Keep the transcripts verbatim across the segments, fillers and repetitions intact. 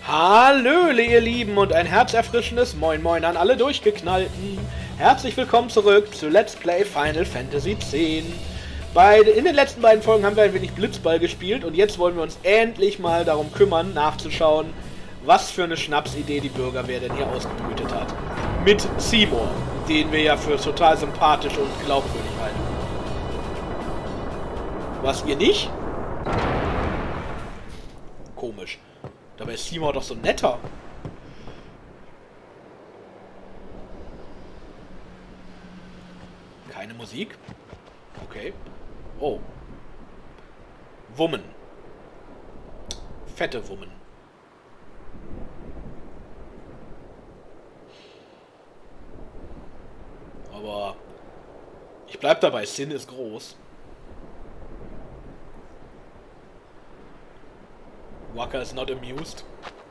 Hallöle, ihr Lieben, und ein herzerfrischendes Moin Moin an alle Durchgeknallten. Herzlich willkommen zurück zu Let's Play Final Fantasy X. Bei, in den letzten beiden Folgen haben wir ein wenig Blitzball gespielt und jetzt wollen wir uns endlich mal darum kümmern, nachzuschauen, was für eine Schnapsidee die Bürgerwehr denn hier ausgebrütet hat. Mit Seymour, den wir ja für total sympathisch und glaubwürdig halten. Was, ihr nicht? Komisch. Dabei ist Seymour doch so netter. Keine Musik? Okay. Oh. Wummen. Fette Wummen. Aber ich bleib dabei, Sin ist groß. Wakka is not amused.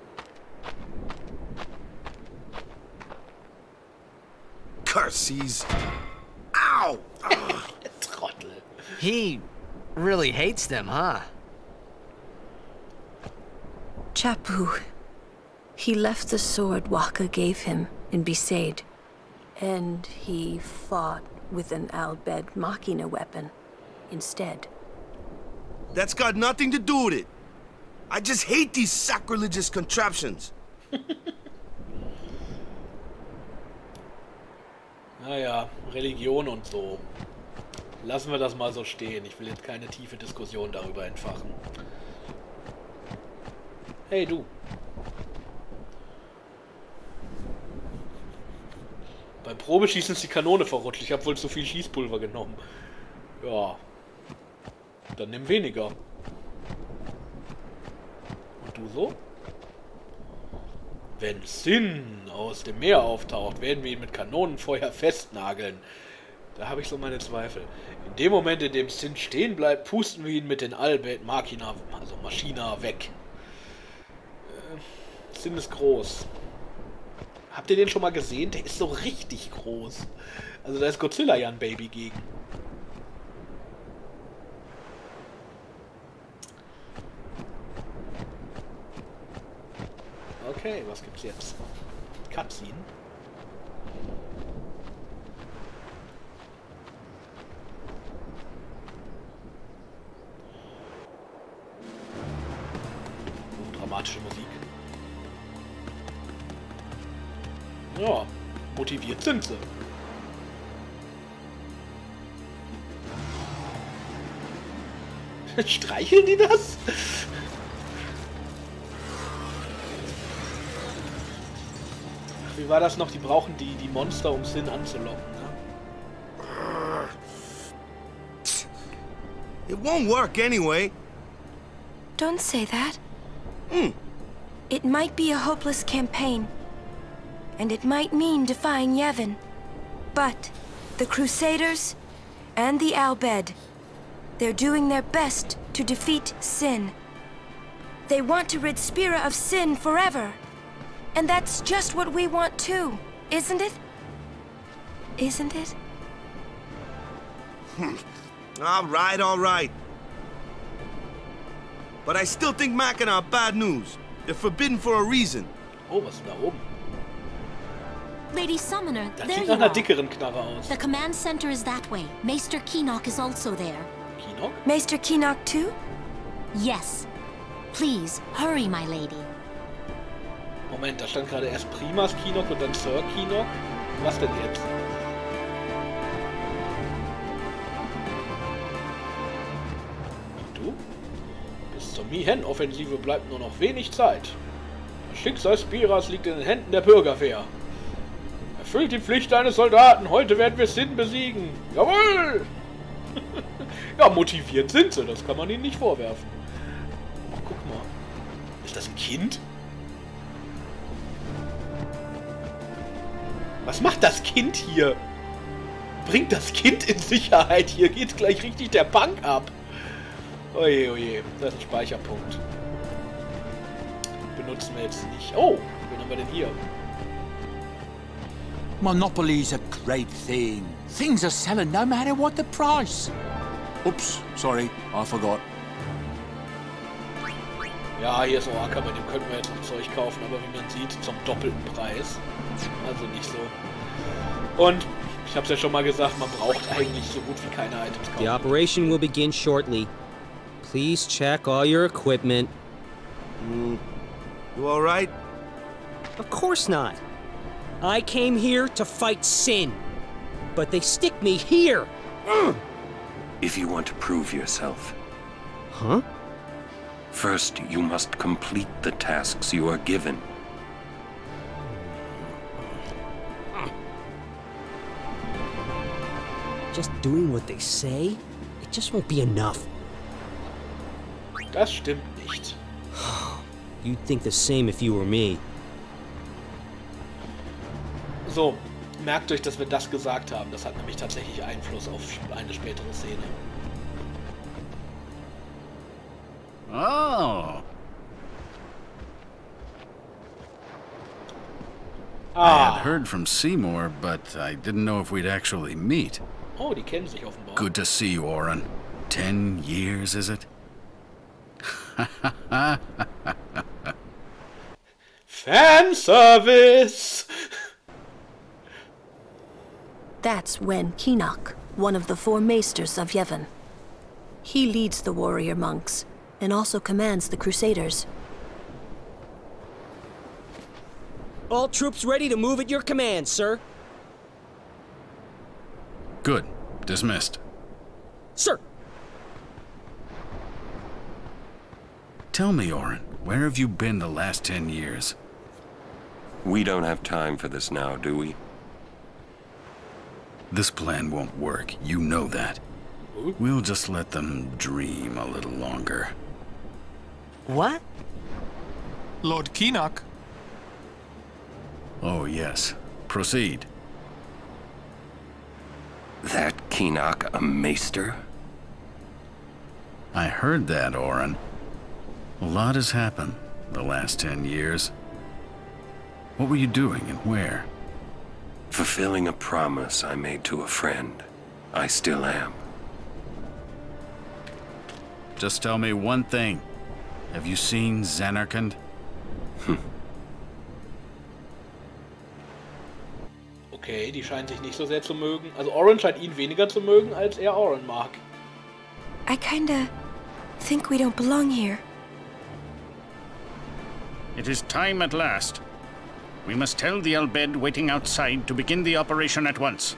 Curses! Ow! Trottel. He really hates them, huh? Chappu. He left the sword Wakka gave him in Besaid. And he fought with an Al Bhed Machina weapon instead. That's got nothing to do with it. I just hate these sacrilegious contraptions. Naja, Religion und so. Lassen wir das mal so stehen. Ich will jetzt keine tiefe Diskussion darüber entfachen. Hey, du. Beim Probeschießen ist die Kanone verrutscht. Ich habe wohl zu viel Schießpulver genommen. Ja. Dann nimm weniger. Und du so? Wenn Sin aus dem Meer auftaucht, werden wir ihn mit Kanonenfeuer festnageln. Da habe ich so meine Zweifel. In dem Moment, in dem Sin stehen bleibt, pusten wir ihn mit den Al Bhed Machina, also Maschina, weg. Äh, Sin ist groß. Habt ihr den schon mal gesehen? Der ist so richtig groß. Also da ist Godzilla ja ein Baby gegen. Okay, was gibt's jetzt? Cutscene. Oh, dramatische Musik. Ja, motiviert sind sie. Streicheln die das? Wie war das noch? Die brauchen die, die Monster, um Sin anzulocken, ne? It won't work anyway. Don't say that. Hmm. It might be a hopeless campaign. And it might mean defying Yevon. But the Crusaders and the Al Bhed, they're doing their best to defeat Sin. They want to rid Spira of Sin forever. And that's just what we want too, isn't it? Isn't it? All right, all right. But I still think Machina are bad news. They're forbidden for a reason. Oh, was ist da oben? Lady Summoner, Das there sieht you nach einer are. dickeren Knarre aus. The command center is that way. Maester Keenock is also there. Keenock? Maester Keenock too? Yes. Please, hurry, my lady. Moment, da stand gerade erst Primas Keenock und dann Sir Keenock. Was denn jetzt? Und du? Bis zur Mihen-Offensive bleibt nur noch wenig Zeit. Das Schicksal Spiras liegt in den Händen der Bürgerwehr. Erfüllt die Pflicht eines Soldaten. Heute werden wir Sin besiegen. Jawohl! Ja, motiviert sind sie. Das kann man ihnen nicht vorwerfen. Ach, guck mal. Ist das ein Kind? Was macht das Kind hier? Bringt das Kind in Sicherheit. Hier geht gleich richtig der Punk ab. Oje, oje. Das ist ein Speicherpunkt. Benutzen wir jetzt nicht. Oh, wen haben wir denn hier? Monopoly's a great thing. Things are selling no matter what the price. Oops, sorry, I forgot. Ja, hier ist Oaka, bei dem könnten wir jetzt noch Zeug kaufen, aber wie man sieht, zum doppelten Preis. Also nicht so. Und ich habe es ja schon mal gesagt, man braucht eigentlich so gut wie keine Items kaufen. The operation will begin shortly. Please check all your equipment. Mm. You all right? Of course not. I came here to fight Sin, but they stick me here. If you want to prove yourself. Huh? First, you must complete the tasks you are given. Just doing what they say? It just won't be enough. Das stimmt nicht. You'd think the same if you were me. So, merkt euch, dass wir das gesagt haben. Das hat nämlich tatsächlich Einfluss auf eine spätere Szene. Oh. Ah. I had heard from Seymour, but I didn't know if we'd actually meet. Oh, die kennen sich offenbar. Good to see you, Oren. Ten years, is it? Fanservice! That's Wen Keenock, one of the four maesters of Yevon. He leads the warrior monks, and also commands the Crusaders. All troops ready to move at your command, sir. Good. Dismissed. Sir! Tell me, Oren, where have you been the last ten years? We don't have time for this now, do we? This plan won't work. You know that. We'll just let them dream a little longer. What? Lord Keenock. Oh, yes. Proceed. That Keenock a maester? I heard that, Oren. A lot has happened the last ten years. What were you doing and where? Fulfilling a promise I made to a friend. I still am. Just tell me one thing. Have you seen Zanarkand? Okay, die scheinen sich nicht so sehr zu mögen. Also Oren scheint ihn weniger zu mögen, als er Oren mag. I kinda think we don't belong here. It is time at last. We must tell the Al Bhed waiting outside to begin the operation at once.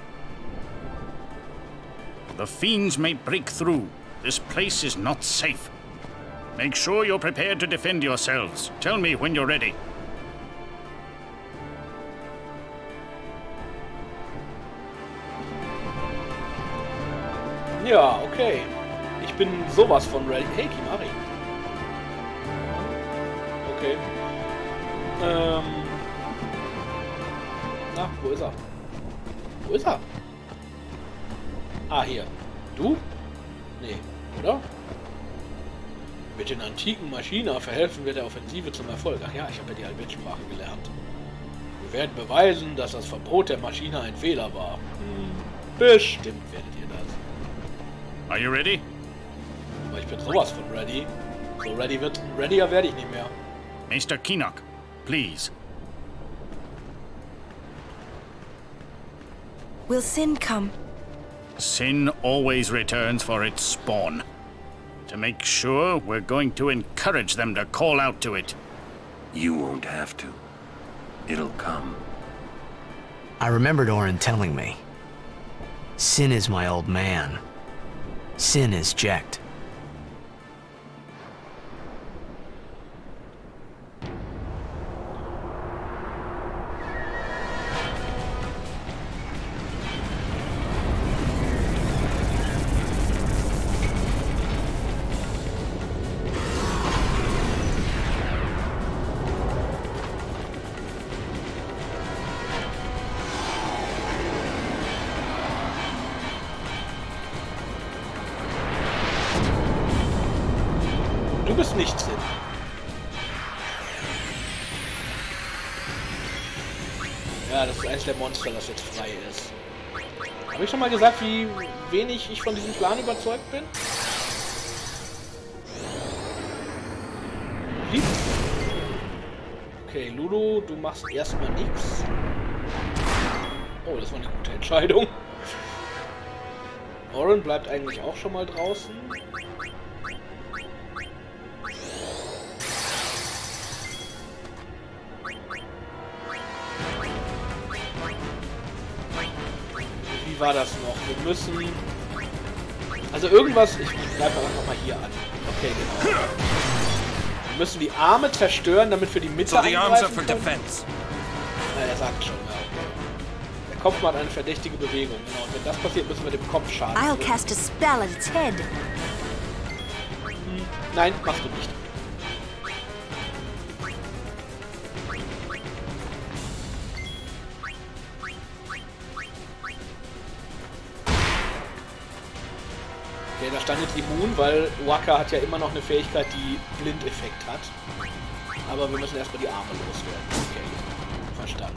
The fiends may break through. This place is not safe. Make sure you're prepared to defend yourselves. Tell me when you're ready. Ja, okay. Ich bin sowas von ready. Hey, Kimari. Okay. Ähm. Na, wo ist er? Wo ist er? Ah, hier. Du? Nee, oder? Mit den antiken Maschinen verhelfen wir der Offensive zum Erfolg. Ach ja, ich habe ja die Albed-Sprache gelernt. Wir werden beweisen, dass das Verbot der Maschine ein Fehler war. Hm, bestimmt werdet ihr das. Are you ready? Aber ich bin sowas von ready. So ready wird, readier werde ich nicht mehr. Mister Keenock, please. Will Sin come? Sin always returns for its spawn. To make sure, we're going to encourage them to call out to it. You won't have to. It'll come. I remembered Oren telling me. Sin is my old man. Sin is Jecht. Du bist nicht Sin. Ja, das ist eines der Monster, das jetzt frei ist. Habe ich schon mal gesagt, wie wenig ich von diesem Plan überzeugt bin? Okay, Lulu, du machst erstmal nichts. Oh, das war eine gute Entscheidung. Oren bleibt eigentlich auch schon mal draußen. Wie war das noch? Wir müssen... Also irgendwas... Ich bleibe aber nochmal hier an. Okay, genau. Wir müssen die Arme zerstören, damit wir die Mitte angreifen können. Na, er sagt schon, ja, okay. Der Kopf macht eine verdächtige Bewegung, genau. Und wenn das passiert, müssen wir dem Kopf schaden. I'll cast a spell at its head. Hm, nein, machst du nicht. Okay, da stand jetzt immun, weil Wakka hat ja immer noch eine Fähigkeit, die Blindeffekt hat. Aber wir müssen erstmal die Arme loswerden. Okay, verstanden.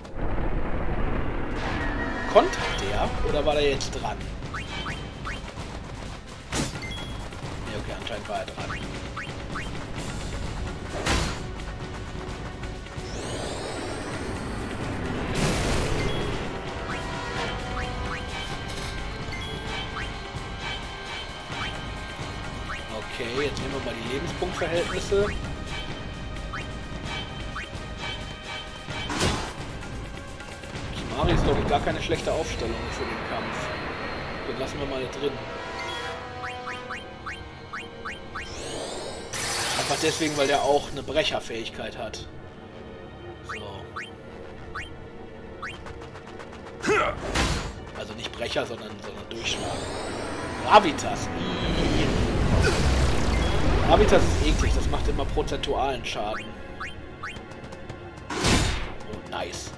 Kontert der? Oder war der jetzt dran? Ne, okay, anscheinend war er dran. Okay, jetzt nehmen wir mal die Lebenspunktverhältnisse. Kimahri ist, glaube ich, gar keine schlechte Aufstellung für den Kampf. Den lassen wir mal drin. Einfach deswegen, weil der auch eine Brecherfähigkeit hat. So. Also nicht Brecher, sondern, sondern Durchschlag. Gravitas. Gravitas ist eklig, das macht immer prozentualen Schaden. Oh, nice.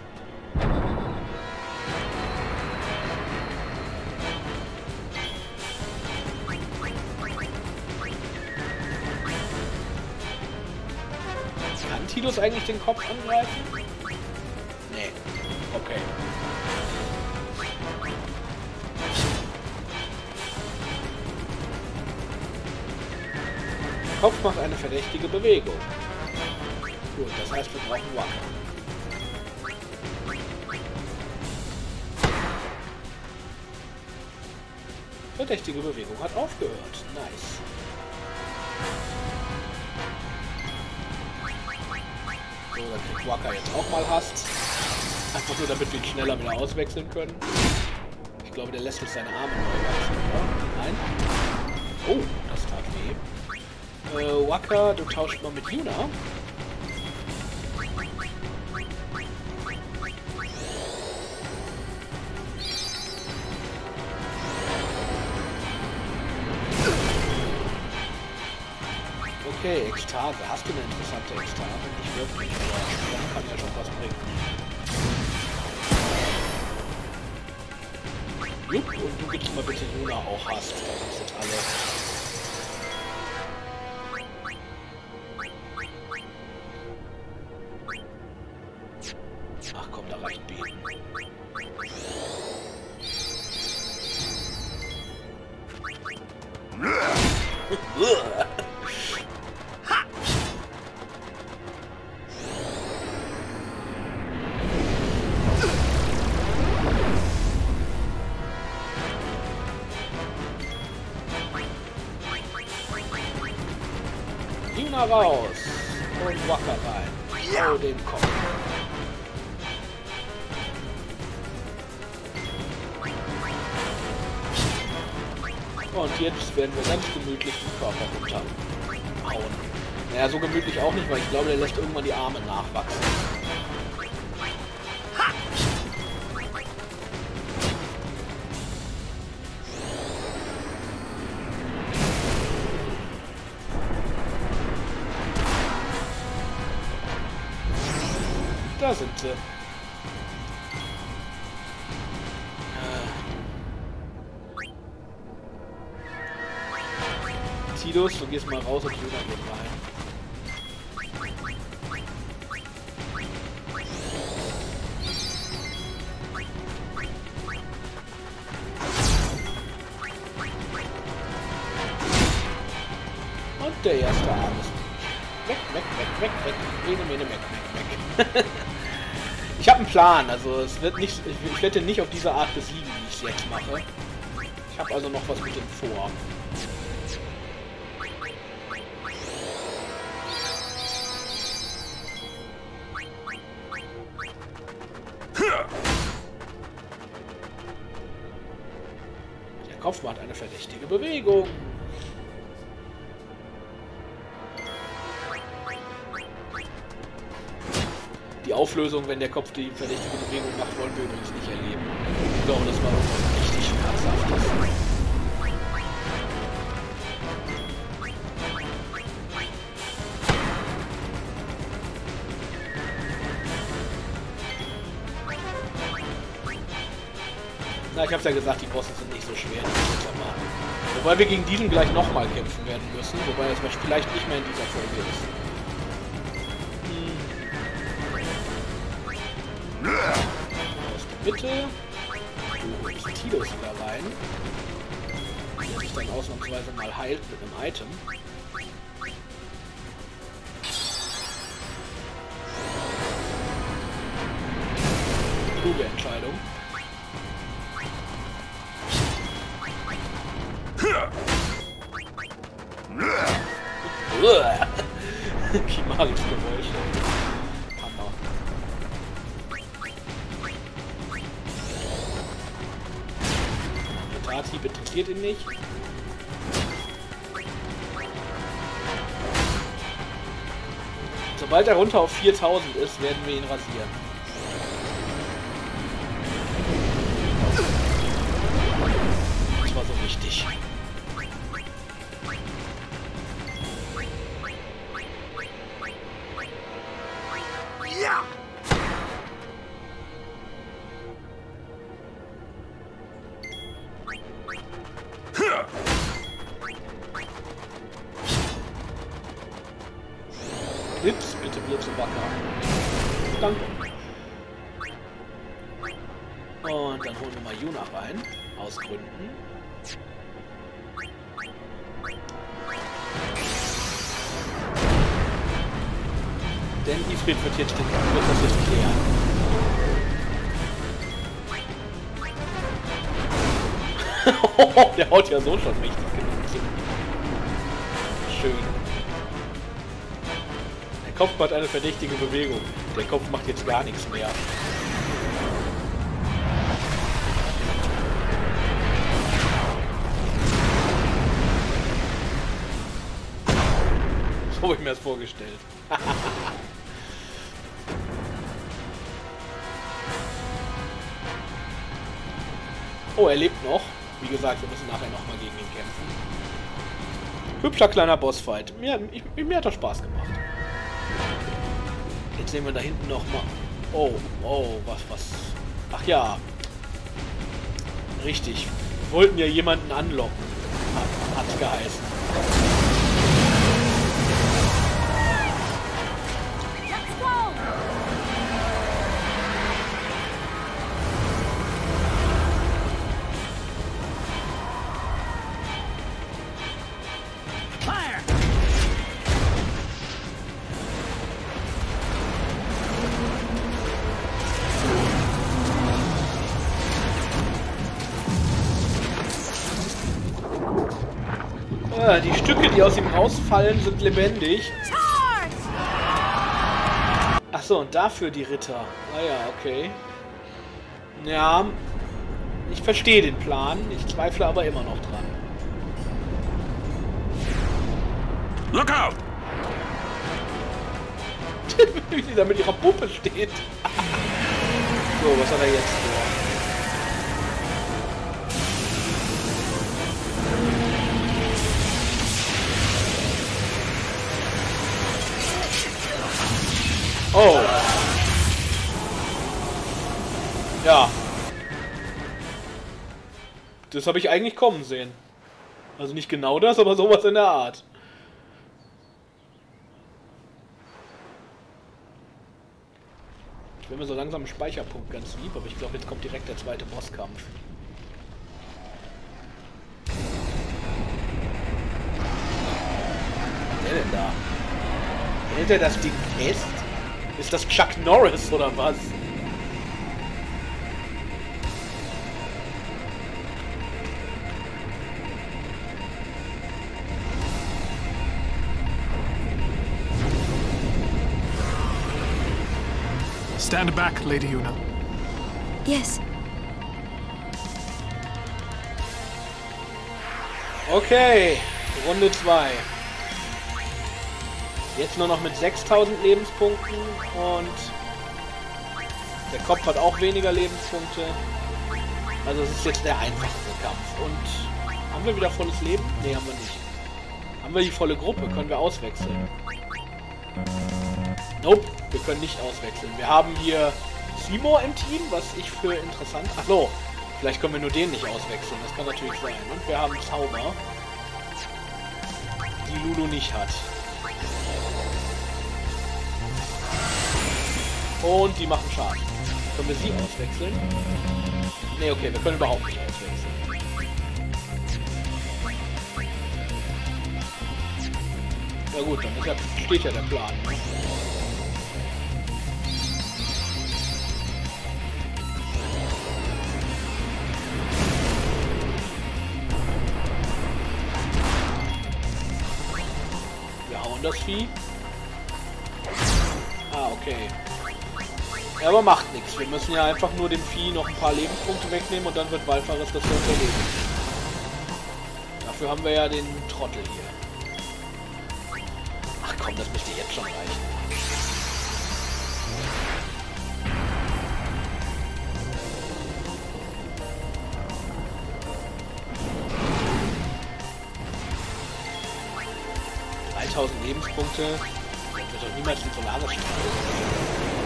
Kann Tidus eigentlich den Kopf angreifen? Nee. Okay. Der Kopf macht eine verdächtige Bewegung. Gut, das heißt, wir brauchen Wakka. Verdächtige Bewegung hat aufgehört. Nice. So, dann kriegt Wakka jetzt auch mal Hast. Einfach nur, damit wir ihn schneller wieder auswechseln können. Ich glaube, der lässt uns seine Arme neu wachsen, oder? Nein? Oh, das tat weh. Äh, Wakka, du tauscht mal mit Yuna. Okay, Ekstase. Hast du eine interessante Ekstase? Nicht wirklich, aber dann kann ja schon was bringen. Jupp, und du gibst mal bitte Yuna auch Hast. Das sind alle... Ach komm, da reicht Beten. Yuna raus und Wakka rein. Oh, den Kopf. Und jetzt werden wir ganz gemütlich den Körper runterhauen. Naja, so gemütlich auch nicht, weil ich glaube, der lässt irgendwann die Arme nachwachsen. Da sind sie. Tidus, du gehst mal raus und Yuna geht rein. Und der erste Arm ist weg, weg, weg, weg, weg. Mene, mene, weg, weg, weg. Ich habe einen Plan, also es wird nicht, ich werde nicht auf diese Art besiegen, wie ich es jetzt mache. Ich habe also noch was mit dem vor. Der Kopf macht eine verdächtige Bewegung. Die Auflösung, wenn der Kopf die verdächtige Bewegung macht, wollen wir übrigens nicht erleben. Ich glaube, das war doch richtig schmerzhaft. Na, ich hab's ja gesagt, die Bosse sind nicht so schwer, die wir machen. Wobei wir gegen diesen gleich nochmal kämpfen werden müssen, wobei das vielleicht nicht mehr in dieser Folge ist. Aus der Mitte. Du holst Tilos wieder rein. Der sich dann ausnahmsweise mal heilt mit einem Item. Kluge Entscheidung. Kimaris Geräusche. Hammer. Der Tati interessiert ihn nicht. Sobald er runter auf viertausend ist, werden wir ihn rasieren. Das war so wichtig. Ja! Blitz, bitte Blitz und Wacker. Danke. Und dann holen wir mal Yuna rein. Aus Gründen. Denn Ifrit wird jetzt den, wird das jetzt klären. Der haut ja so schon richtig genug zu. Schön. Der Kopf macht eine verdächtige Bewegung. Der Kopf macht jetzt gar nichts mehr. So habe ich mir das vorgestellt. Oh, er lebt noch. Wie gesagt, wir müssen nachher nochmal gegen ihn kämpfen. Hübscher kleiner Bossfight. Mir, ich, mir hat das Spaß gemacht. Jetzt sehen wir da hinten nochmal. Oh, oh, was, was. Ach ja. Richtig. Wir wollten ja jemanden anlocken. Hat, hat's geheißen. Die Stücke, die aus ihm rausfallen, sind lebendig. Achso, und dafür die Ritter. Ah ja, okay. Ja, ich verstehe den Plan. Ich zweifle aber immer noch dran. Look out! Wie sie da mit ihrer Puppe steht. So, was hat er jetzt vor? Oh. Ja. Das habe ich eigentlich kommen sehen. Also nicht genau das, aber sowas in der Art. Ich bin mir so langsam im Speicherpunkt ganz lieb, aber ich glaube, jetzt kommt direkt der zweite Bosskampf. Was ist der denn da? Hält er das Ding fest? Ist das Chuck Norris oder was? Stand back, Lady Yuna. Yes. Okay, Runde zwei. Jetzt nur noch mit sechstausend Lebenspunkten und der Kopf hat auch weniger Lebenspunkte. Also es ist jetzt der einfachste Kampf. Und haben wir wieder volles Leben? Ne, haben wir nicht. Haben wir die volle Gruppe? Können wir auswechseln? Nope, wir können nicht auswechseln. Wir haben hier Seymour im Team, was ich für interessant... Ach so, vielleicht können wir nur den nicht auswechseln. Das kann natürlich sein. Und wir haben Zauber, die Lulu nicht hat. Und die machen Schaden. Können wir sie auswechseln? Ne, okay, wir können überhaupt nicht auswechseln. Ja gut, dann ist ja, steht ja der Plan. Wir hauen das Vieh. Ah, okay. Ja, aber macht nichts. Wir müssen ja einfach nur dem Vieh noch ein paar Lebenspunkte wegnehmen und dann wird Walfaris das so überleben. Dafür haben wir ja den Trottel hier. Ach komm, das müsste jetzt schon reichen. dreitausend Lebenspunkte. Das wird doch niemals den Solaris schaffen.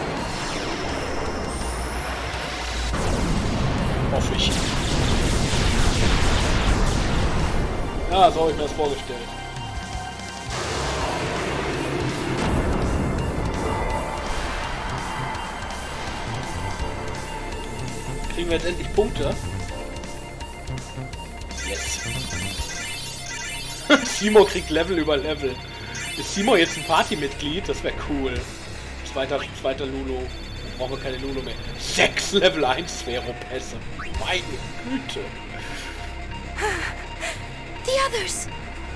Hoffe ich. Ja, so habe ich mir das vorgestellt. Kriegen wir jetzt endlich Punkte? Yes. Seymour kriegt Level über Level. Ist Seymour jetzt ein Partymitglied? Das wäre cool. Zweiter, zweiter Lulu. Dann brauchen wir keine Lulu mehr. Sechs Level eins Sphäropässe. Meine Güte. The others.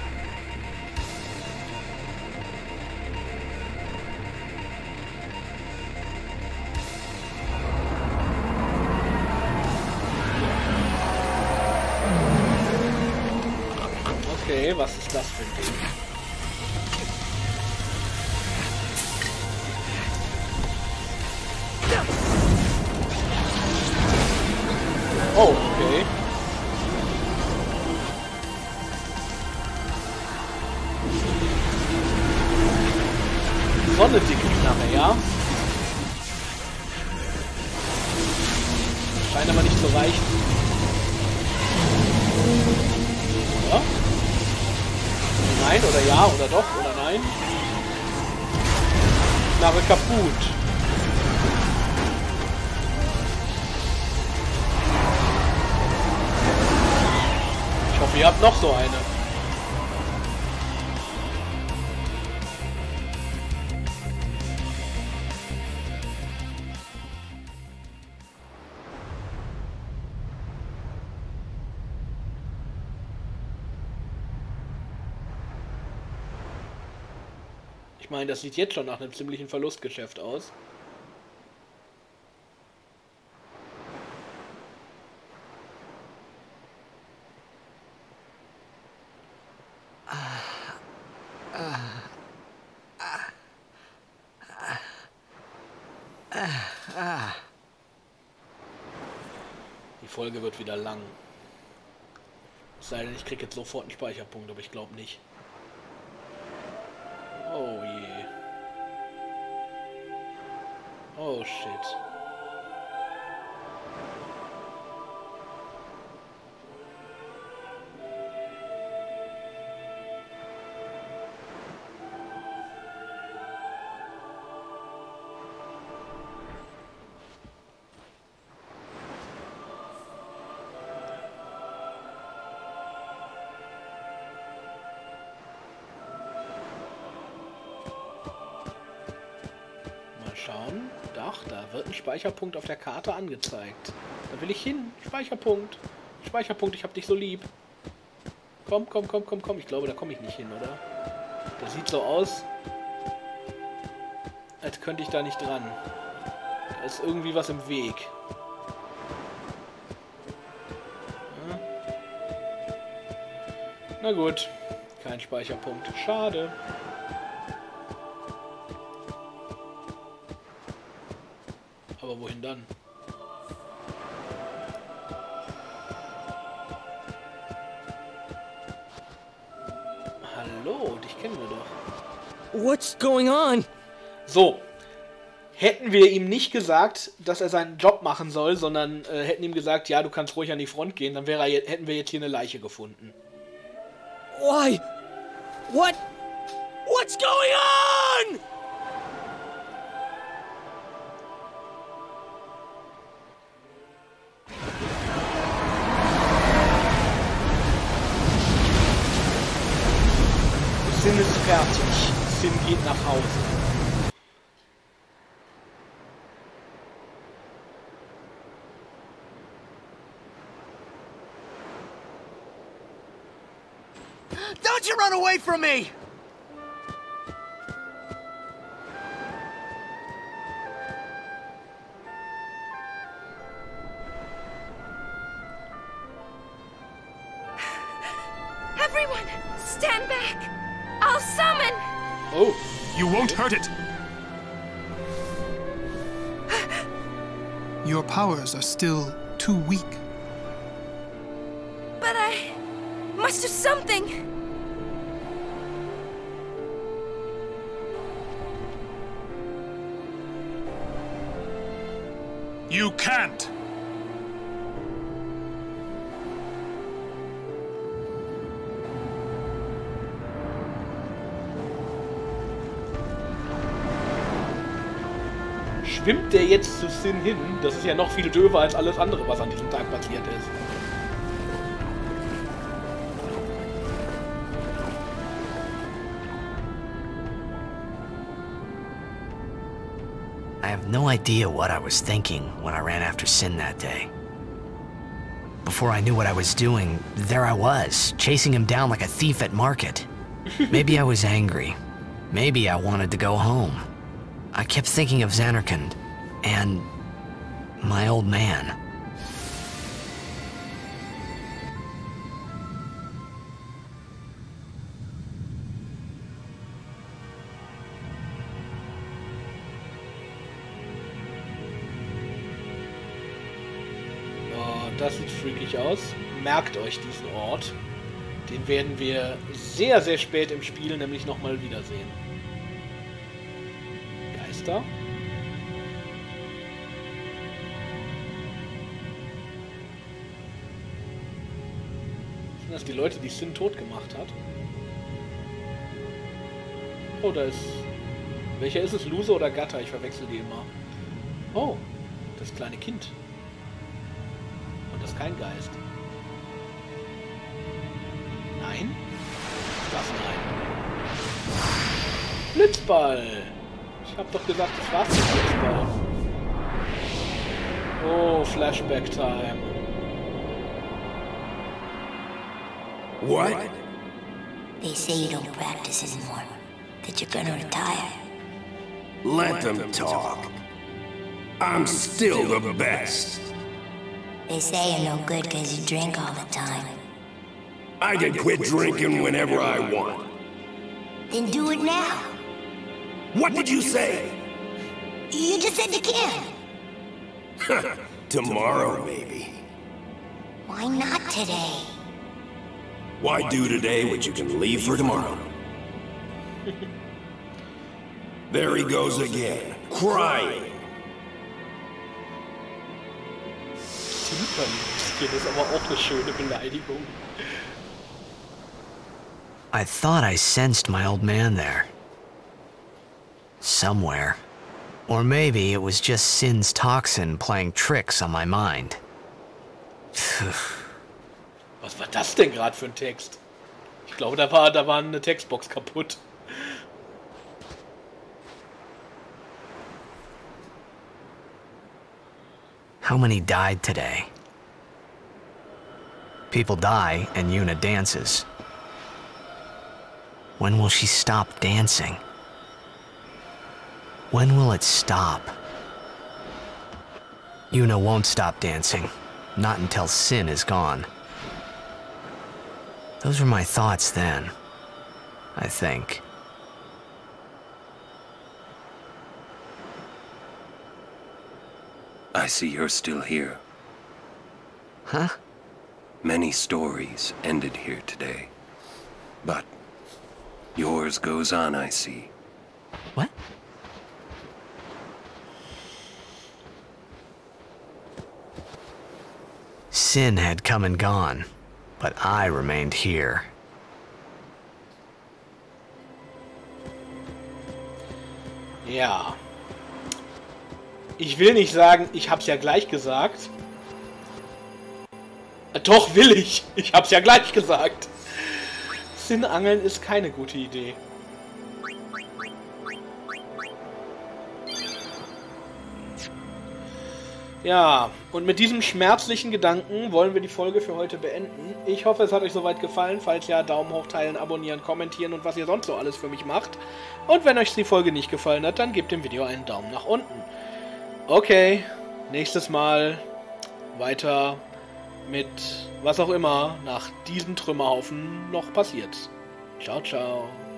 Okay, was ist das für ein Ding? Oh, okay. Sonne dicke Knarre, ja? Scheint aber nicht zu reichen. Ja? Nein oder ja oder doch oder nein? Knarre kaputt. Ich hoffe, ihr habt noch so eine. Ich meine, das sieht jetzt schon nach einem ziemlichen Verlustgeschäft aus. Die Folge wird wieder lang. Es sei denn, ich kriege jetzt sofort einen Speicherpunkt, aber ich glaube nicht. Oh je. Oh shit. schauen. Doch, da wird ein Speicherpunkt auf der Karte angezeigt. Da will ich hin. Speicherpunkt. Speicherpunkt, ich hab dich so lieb. Komm, komm, komm, komm, komm. Ich glaube, da komme ich nicht hin, oder? Das sieht so aus, als könnte ich da nicht dran. Da ist irgendwie was im Weg. Ja. Na gut. Kein Speicherpunkt. Schade. Aber wohin dann? Hallo, dich kennen wir doch. What's going on? So. Hätten wir ihm nicht gesagt, dass er seinen Job machen soll, sondern äh, hätten ihm gesagt, ja, du kannst ruhig an die Front gehen, dann wäre er, hätten wir jetzt hier eine Leiche gefunden. Why? What? What's going on? Sin ist fertig. Sin geht nach Hause. Don't you run away from me! Everyone, stand back! I'll summon! Oh. You won't hurt it! Your powers are still too weak. But I must do something! You can't! Schwimmt der jetzt zu Sin hin? Das ist ja noch viel döver als alles andere, was an diesem Tag passiert ist. I have no idea what I was thinking when I ran after Sin that day. Before I knew what I was doing, there I was, chasing him down like a thief at market. Maybe I was angry. Maybe I wanted to go home. I kept thinking of Zanarkand and my old man. Oh, das sieht freakig aus. Merkt euch diesen Ort. Den werden wir sehr, sehr spät im Spiel nämlich nochmal wiedersehen. Geister. Sind das die Leute, die Sin tot gemacht hat? Oh, da ist... Welcher ist es? Loser oder Gatter? Ich verwechsel die immer. Oh, das kleine Kind. Und das ist kein Geist. Nein? Das nein. Blitzball! Ich hab doch gesagt, das war's mit Blitzball. Oh, Flashback-Time. What? They say you don't practice anymore. That you're gonna retire. Let them talk. I'm still the best. They say you're no good because you drink all the time. I can quit drinking whenever I want. Then do it now. What did you say? You just said you can. Tomorrow, maybe. Why not today? Why do today what you can leave for tomorrow? There he goes again, crying. Das ist aber auch eine schöne Beleidigung. I thought I sensed my old man there. Somewhere. Or maybe it was just Sin's toxin playing tricks on my mind. Was war das denn gerade für ein Text? Ich glaube, da war, da war eine Textbox kaputt. How many died today? People die and Yuna dances. When will she stop dancing? When will it stop? Yuna won't stop dancing, not until Sin is gone. Those were my thoughts then, I think. I see you're still here. Huh? Many stories ended here today. But yours goes on, I see. What? Sin had come and gone, but I remained here. Ja. Ich will nicht sagen, ich hab's ja gleich gesagt. Doch, will ich. Ich hab's ja gleich gesagt. Sin-Angeln ist keine gute Idee. Ja, und mit diesem schmerzlichen Gedanken wollen wir die Folge für heute beenden. Ich hoffe, es hat euch soweit gefallen. Falls ja, Daumen hoch, teilen, abonnieren, kommentieren und was ihr sonst so alles für mich macht. Und wenn euch die Folge nicht gefallen hat, dann gebt dem Video einen Daumen nach unten. Okay, nächstes Mal weiter mit was auch immer nach diesem Trümmerhaufen noch passiert. Ciao, ciao.